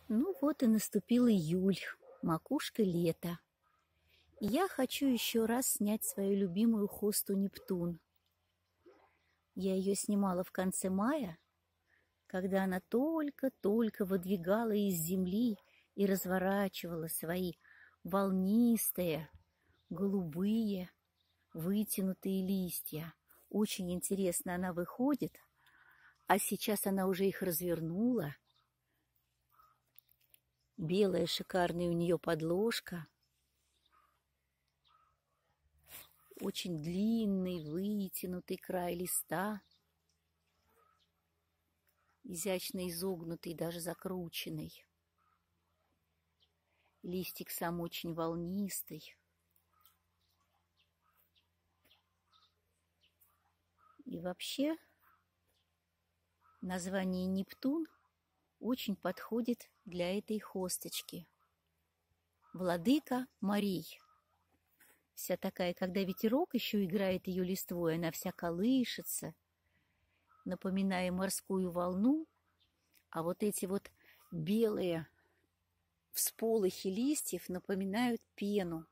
Ну вот и наступил июль, макушка лета. И я хочу еще раз снять свою любимую хосту Нептун. Я ее снимала в конце мая, когда она только-только выдвигала из земли и разворачивала свои волнистые, голубые, вытянутые листья. Очень интересно она выходит, а сейчас она уже их развернула. Белая шикарная у нее подложка. Очень длинный, вытянутый край листа. Изящно изогнутый, даже закрученный. Листик сам очень волнистый. И вообще название Нептун очень подходит для этой хосточки. Владыка морей. Вся такая, когда ветерок еще играет ее листвой, она вся колышется, напоминая морскую волну, а вот эти вот белые всполохи листьев напоминают пену.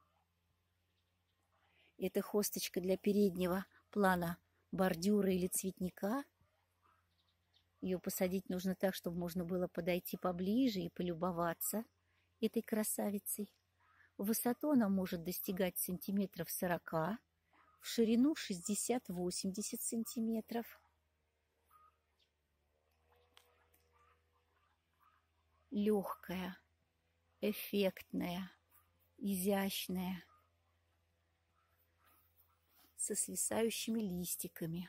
Это хосточка для переднего плана бордюра или цветника. Ее посадить нужно так, чтобы можно было подойти поближе и полюбоваться этой красавицей. В высоту она может достигать сантиметров 40, в ширину 60-80 сантиметров. Легкая, эффектная, изящная, со свисающими листиками.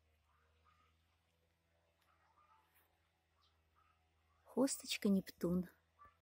Хосточка Нептун.